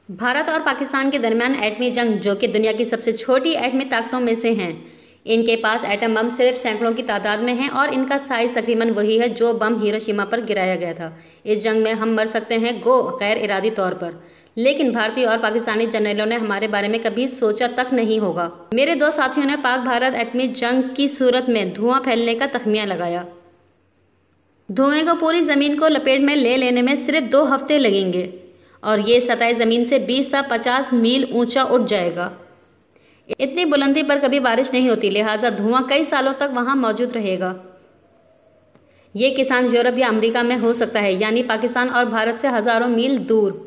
भारत और पाकिस्तान के दरमियान एटमी जंग, जो कि दुनिया की सबसे छोटी एटमी ताकतों में से हैं, इनके पास एटम बम सिर्फ सैकड़ों की तादाद में हैं और इनका साइज तकरीबन वही है जो बम हिरोशिमा पर गिराया गया था। इस जंग में हम मर सकते हैं, गो गैर इरादी तौर पर, लेकिन भारतीय और पाकिस्तानी जनरलों ने हमारे बारे में कभी सोचा तक नहीं होगा। मेरे दो साथियों ने पाक भारत एटमी जंग की सूरत में धुआं फैलने का तखमिया लगाया। धुएं को पूरी जमीन को लपेट में ले लेने में सिर्फ 2 हफ्ते लगेंगे और ये सतह ज़मीन से 20 से 50 मील ऊंचा उठ जाएगा। इतनी बुलंदी पर कभी बारिश नहीं होती, लिहाजा धुआं कई सालों तक वहां मौजूद रहेगा। ये किसान यूरोप या अमेरिका में हो सकता है, यानी पाकिस्तान और भारत से हजारों मील दूर।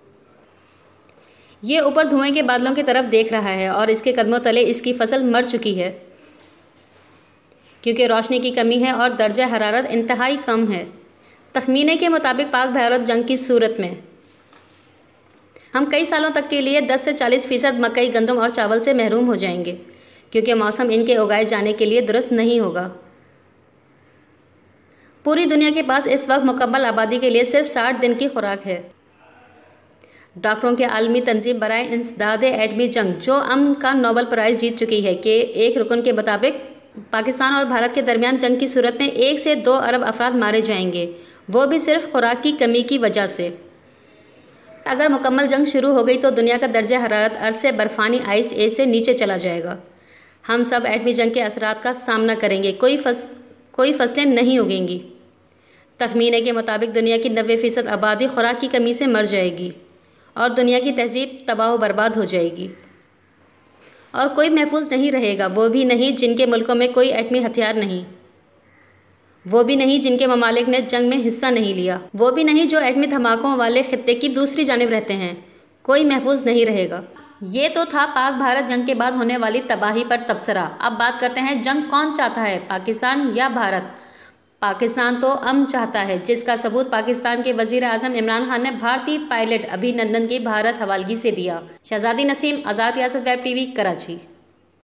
ये ऊपर धुएं के बादलों की तरफ देख रहा है और इसके कदमों तले इसकी फसल मर चुकी है, क्योंकि रोशनी की कमी है और दर्जा हरारत इंतहाई कम है। तखमीने के मुताबिक पाक भारत जंग की सूरत में हम कई सालों तक के लिए 10 से 40% मकई, गंदम और चावल से महरूम हो जाएंगे, क्योंकि मौसम इनके उगाए जाने के लिए दुरुस्त नहीं होगा। पूरी दुनिया के पास इस वक्त मुकम्मल आबादी के लिए सिर्फ 60 दिन की खुराक है। डॉक्टरों की आलमी तंजीम बराए इंसदाद एटमी जंग, जो अमन का नोबेल प्राइज़ जीत चुकी है, के एक रुकन के मुताबिक पाकिस्तान और भारत के दरमियान जंग की सूरत में 1 से 2 अरब अफराद मारे जाएंगे, वो भी सिर्फ खुराक की कमी की वजह से। अगर मुकम्मल जंग शुरू हो गई तो दुनिया का दर्जा हरारत अर्ज से बर्फानी आइस एज से नीचे चला जाएगा। हम सब एटमी जंग के असरात का सामना करेंगे, कोई फसलें नहीं उगेंगी। तखमीने के मुताबिक दुनिया की 90% आबादी खुराक की कमी से मर जाएगी और दुनिया की तहजीब तबाह बर्बाद हो जाएगी और कोई महफूज नहीं रहेगा, वो भी नहीं जिनके मुल्कों में कोई एटमी हथियार नहीं, वो भी नहीं जिनके ममालिक ने जंग में हिस्सा नहीं लिया, वो भी नहीं जो एटमी धमाकों वाले खित्ते की दूसरी जानिब रहते हैं। कोई महफूज नहीं रहेगा। ये तो था पाक भारत जंग के बाद होने वाली तबाही पर तबसरा। अब बात करते हैं, जंग कौन चाहता है, पाकिस्तान या भारत? पाकिस्तान तो अमन चाहता है, जिसका सबूत पाकिस्तान के वजीर आजम इमरान खान ने भारतीय पायलट अभिनंदन की भारत हवालगी से दिया। शहजादी नसीम, आज़ाद रियासत वेब टीवी, कराची।